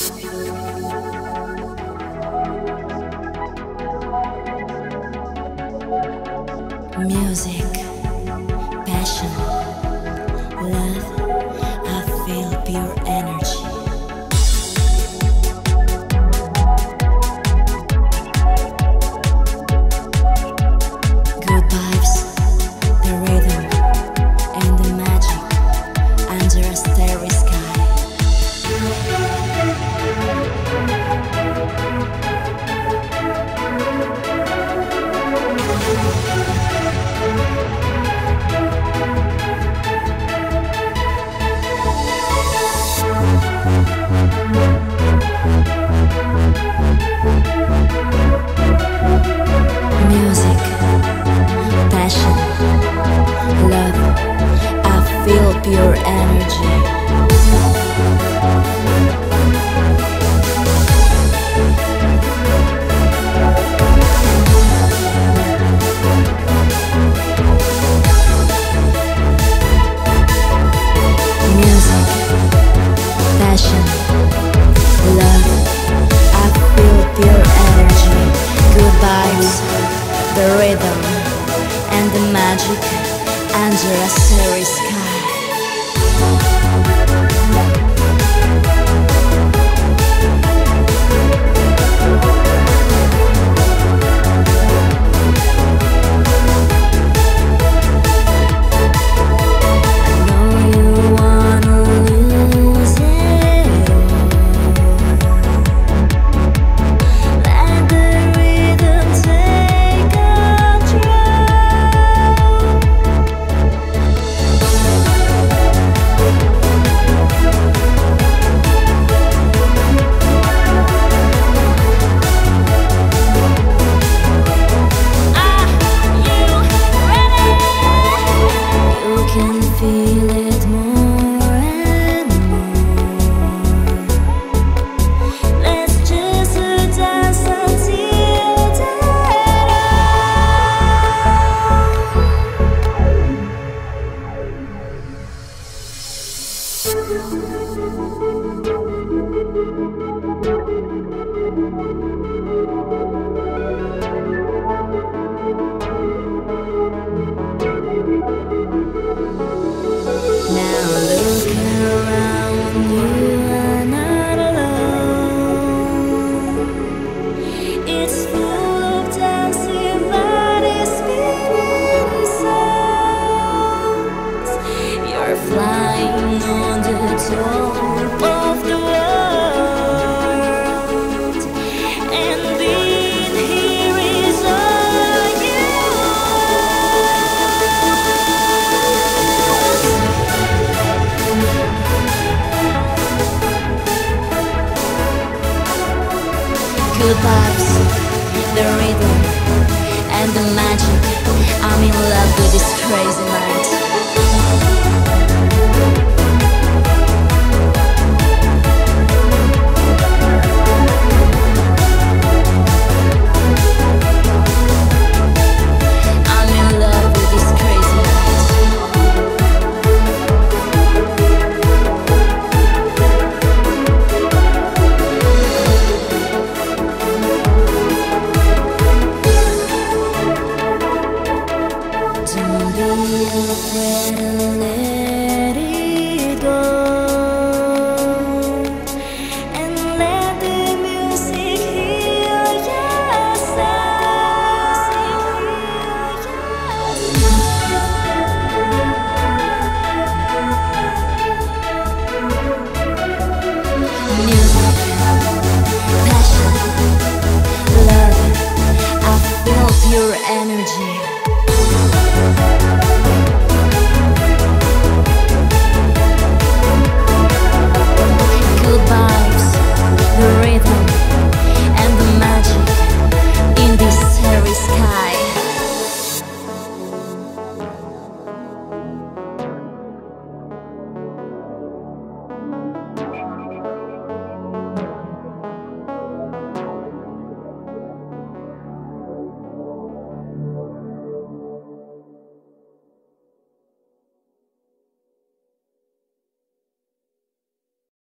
Music, passion, love, I feel pure energy. Good vibes, the rhythm, and the magic under a starry sky. Music, passion, love, I feel pure energy. Music, passion, love, I feel pure energy. Good vibes, the rhythm, and the magic under a starry sky. Feel it more and more. Let's just dance until Now look around, you are not alone. It's full of dancing bodies, spinning songs. You're flying on the top of the world, and being here is all you. Good vibes, the rhythm, and the magic. I'm in love with this crazy night.